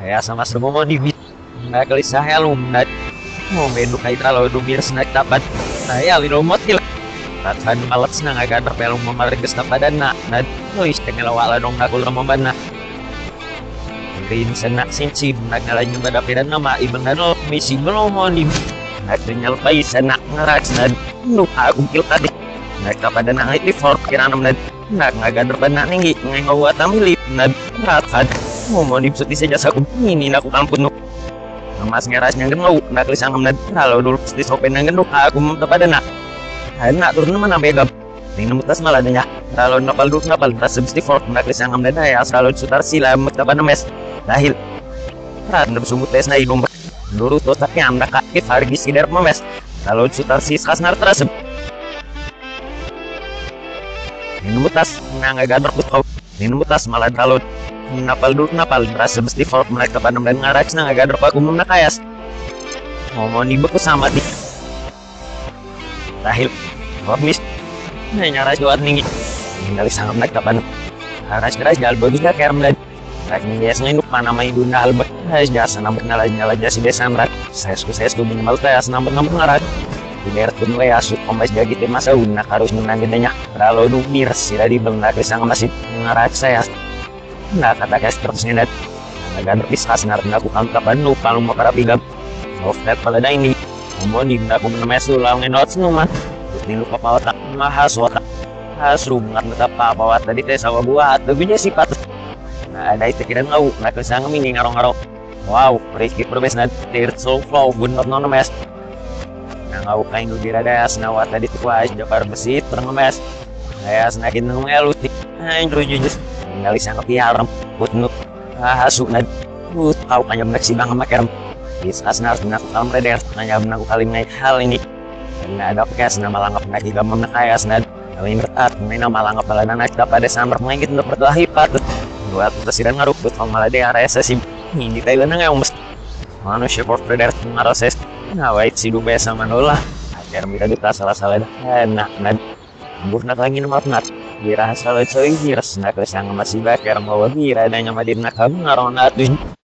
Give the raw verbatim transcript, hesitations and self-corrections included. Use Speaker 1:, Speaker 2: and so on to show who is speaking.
Speaker 1: Kaya sama semua di nggak kelisa helm nggak mau menu kayak kalau dumir snack dapat saya lino motil ratan malat senang agak terpelung memarik ke pada nak nad nulis dengan wala dong aku lama bana green senak sinci nak ngalanya pada pedan nama ibang danol misi belum mau di nak nyelpai senak ngerak nad nuk aku kil tadi nak pada nak itu for kira enam nad nak agak terpana tinggi ngawat ambil nad ratan mau dipsuti saja aku ini aku kampun nuk mas ngerasnya genuk nak lisang menad kalau dulu di sopen yang genuk aku minta pada nak nak turun mana begap ini mutas malah nanya kalau napal dulu napal tas sebesti fort nak lisang menad ya selalu sutar sila minta pada mes dahil rat ndem sumut tes na idom dulu to tapi amda kakit hargi sidar mes kalau sutar sis kasnar terasem ini mutas nggak gador kau ini mutas malah kalau napal dulu napal berasa mesti fort mereka pada dan ngarak nang agak ada paku mena kayas ngomong di beku sama di tahil mis nah nyara juat nih dari sangat mereka pada haras keras jal bagus gak kerem dan lagi biasanya nuk mana main guna albert harus jasa nambah nyala nyala jasi desa merak saya suka saya suka minimal kayas nambah nambah ngarak di daerah pun ya asuk ombas jadi tim masa unak harus menang gedenya kalau dumir sila di bengak kesang masih ngarak saya nah kata guys terusnya net agak terpisah senar aku angkat penuh kalau mau para pigap soft net pada ini ngomong di aku menemesu lawan not semua ini lupa pawat mahas watak hasru nggak betapa pawat tadi teh sama buat lebihnya sifat nah ada itu kira ngau nggak kesang ini ngarong-ngarong wow Rizky perbes net dir so flow bener non mes nah ngau kain lu dirada senawat tadi tuh aja jakar besi terngemes saya senakin ngelutik anjir jujus ngali sang piaram putnuk hasuk nad put kau kanya benak sibang sama kerem kisah senar benak kalem reder nanya benak kali naik hal ini karena ada kes nama langap nak tiga menak ayas nad kali bertat main nama langap balanan nak dapat ada samar main gitu untuk berdoa hipat dua tuh sidan ngaruk tuh kau malah dia rasa sih ini Thailand nggak mesti manusia port reder ngaroses ngawait si dube sama nolah akhir mereka duta salah-salah enak nad ambuh nak lagi nomor nat Bira salah coy, bira nak kesang masih bakar mau bira adanya madin nak kamu ngarong natuin.